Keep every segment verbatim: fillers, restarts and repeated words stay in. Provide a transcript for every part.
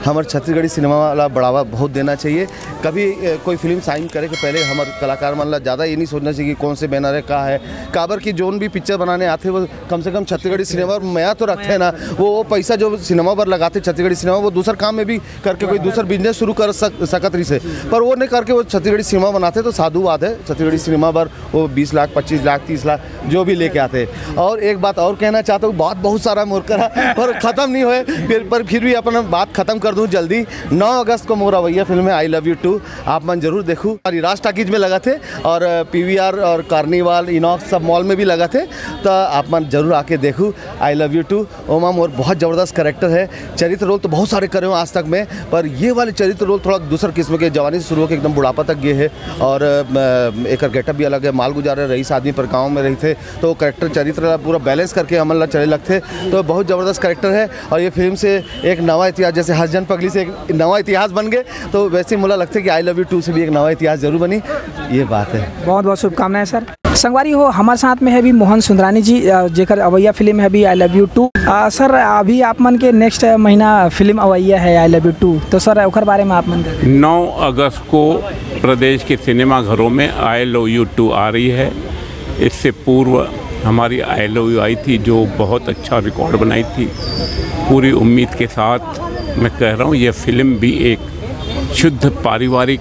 हमारे छत्तीसगढ़ी सिनेमा वाला बढ़ावा बहुत देना चाहिए। कभी कोई फिल्म साइन करे के पहले हमारे कलाकार मान ला ज़्यादा ये नहीं सोचना चाहिए कि कौन से बैनर है कहाँ है। काबर की जोन भी पिक्चर बनाने आते वो कम से कम छत्तीसगढ़ी सिनेमा मया तो रखते हैं ना, वो वो पैसा जो सिनेमा पर लगाते छत्तीसगढ़ी सिनेमा वो दूसरा काम में भी करके कोई दूसरा बिजनेस शुरू कर सक सकत रही से, पर वो नहीं करके वो छत्तीसगढ़ी सिनेमा बनाते तो साधु बात है। छत्तीसगढ़ी सिनेमा पर वो बीस लाख पच्चीस लाख तीस लाख जो भी लेके आते। और एक बात और कहना चाहता हूँ, बात बहुत सारा मोर करा पर ख़त्म नहीं हुए, फिर पर फिर भी अपना बात ख़त्म कर दूँ जल्दी। नौ अगस्त को मोर अवैया फिल्म है आई लव यू टू, आप मन जरूर देखूँ। और राज टाकीज में लगा थे और पीवीआर और कार्निवाल इनॉक्स सब मॉल में भी लगा थे, तो आप मन जरूर आके देखूँ आई लव यू टू। ओमा मोर बहुत ज़बरदस्त कैरेक्टर है। चरित्र रोल तो बहुत सारे करे हो आज तक में, पर ये वाले चरित्र रोल थोड़ा दूसरा किस्म के, जवानी से शुरू होकर एकदम बुढ़ापा तक ये है। और एक गेटअप भी अलग है, माल गुजारे रईस आदमी पर गाँव में रही थे, तो कैरेक्टर चरित्र पूरा बैलेंस करके हमला चले लगते, तो बहुत ज़बरदस्त कैरेक्टर है। और ये फिल्म से एक नवा इतिहास, जैसे हसजन पगली से एक नवा इतिहास बन गए, तो वैसे मुझे लगता है कि आई लव यू टू से भी एक नवा इतिहास जरूर बनी। ये बात है। बहुत बहुत शुभकामनाएं सर। संगवारी हो हमारे साथ में है भी मोहन सुंदरानी जी, जेकर अवैया फिल्म है भी I love you too. Sir अभी आप मन के नेक्स्ट महीना फिल्म अवैया है आई लव यू टू, तो सर ओकर बारे में आप मन नौ अगस्त को प्रदेश के सिनेमा घरों में आई लव यू टू आ रही है। इससे पूर्व हमारी आई लव यू आई थी जो बहुत अच्छा रिकॉर्ड बनाई थी। पूरी उम्मीद के साथ मैं कह रहा हूँ, यह फिल्म भी एक शुद्ध पारिवारिक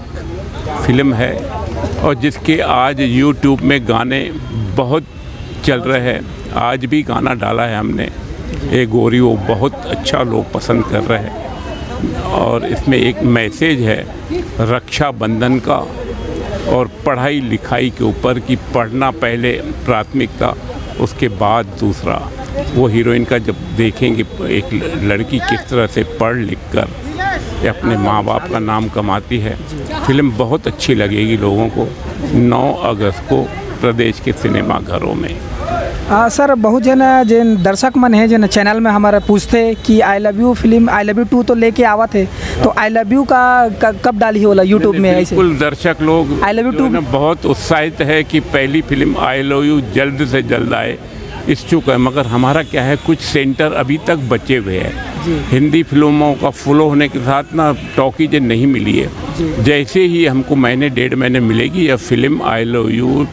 फिल्म है और जिसके आज यूट्यूब में गाने बहुत चल रहे हैं। आज भी गाना डाला है हमने, एक गोरी, वो बहुत अच्छा लोग पसंद कर रहे हैं। और इसमें एक मैसेज है रक्षाबंधन का और पढ़ाई लिखाई के ऊपर, कि पढ़ना पहले प्राथमिकता, उसके बाद दूसरा। वो हीरोइन का जब देखेंगे एक लड़की किस तरह से पढ़ लिख कर अपने माँ बाप का नाम कमाती है, फिल्म बहुत अच्छी लगेगी लोगों को। नौ अगस्त को प्रदेश के सिनेमा घरों में। आ, सर बहुत जन जिन दर्शक मन है जिन चैनल में हमारे पूछते कि I love you film I love you too तो लेके आवा थे, तो आई लव यू का कब डाली होला यूट्यूब में? ऐसे बिल्कुल दर्शक लोग आई लव यू टू बहुत उत्साहित है कि पहली फिल्म आई लव यू जल्द से जल्द आए, इच्छुक है। मगर हमारा क्या है, कुछ सेंटर अभी तक बचे हुए हैं। हिंदी फिल्मों का फ्लो होने के साथ ना टॉकीज नहीं मिली है। जैसे ही हमको महीने डेढ़ महीने मिलेगी, यह फिल्म आई लव यू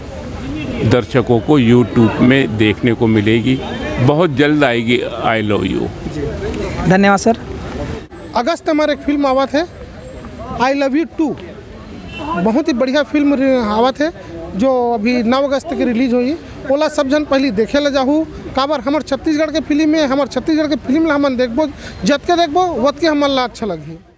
दर्शकों को यूट्यूब में देखने को मिलेगी। बहुत जल्द आएगी आई लव यू। धन्यवाद सर। अगस्त हमारे एक फिल्म आवत है आई लव यू टू, बहुत ही बढ़िया फिल्म आवत है जो अभी नौ अगस्त की रिलीज हुई। ओला सब जन पहले देखे ले जाहू, काबर हमारे छत्तीसगढ़ के फिल्म में हमारे छत्तीसगढ़ के फिल्म ला हमन देखबो, जत के देखबो वत के हमन ला अच्छा लगी।